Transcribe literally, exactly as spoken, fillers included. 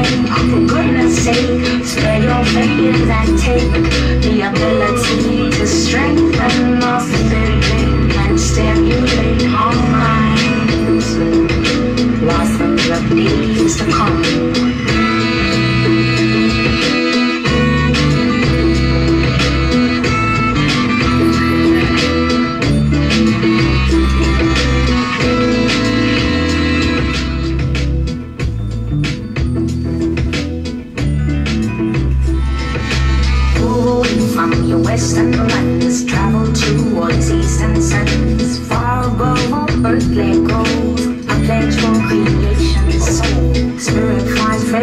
For goodness sake, spread your fingers and take the ability to strengthen our spirit and stimulate our minds. Blossom of days to come. Western lands travel towards eastern suns. Far above all earthly goals, I pledge for green